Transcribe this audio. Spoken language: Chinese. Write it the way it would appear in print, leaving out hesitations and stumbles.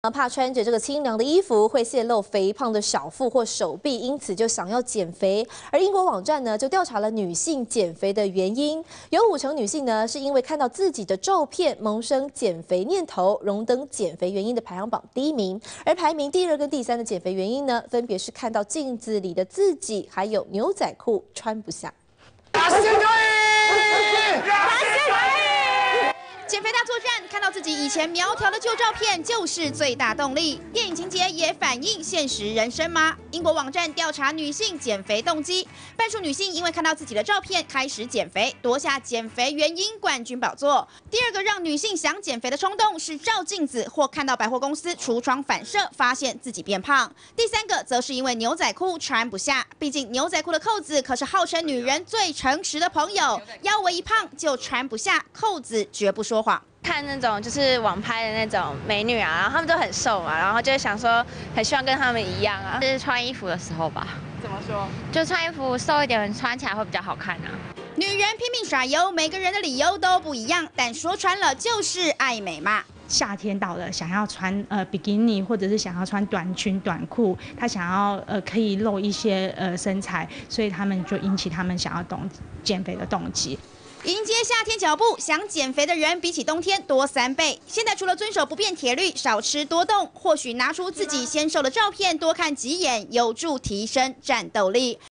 怕穿着这个清凉的衣服会泄露肥胖的小腹或手臂，因此就想要减肥。而英国网站呢就调查了女性减肥的原因，有50%女性呢是因为看到自己的照片萌生减肥念头，荣登减肥原因的排行榜第1名。而排名第2跟第3的减肥原因呢，分别是看到镜子里的自己，还有牛仔裤穿不下。 减肥大作战，看到自己以前苗条的旧照片就是最大动力。电影情节也反映现实人生吗？英国网站调查女性减肥动机，半数女性因为看到自己的照片开始减肥，夺下减肥原因冠军宝座。第2个让女性想减肥的冲动是照镜子或看到百货公司橱窗反射，发现自己变胖。第3个则是因为牛仔裤穿不下，毕竟牛仔裤的扣子可是号称女人最诚实的朋友，腰围一胖就穿不下，扣子绝不说谎。 看那种就是网拍的那种美女啊，然后她们都很瘦嘛，然后就会想说，很希望跟她们一样啊。就是穿衣服的时候吧。 怎么说？ 就穿衣服瘦一点，穿起来会比较好看啊。 女人拼命耍油，每个人的理由都不一样，但说穿了就是爱美嘛。 夏天到了，想要穿比基尼，或者是想要穿短裙短裤，他想要可以露一些身材，所以他们就引起他们想要减肥的动机。 迎接夏天脚步，想减肥的人比起冬天多3倍。现在除了遵守不变铁律，少吃多动，或许拿出自己纤瘦的照片多看几眼，有助提升战斗力。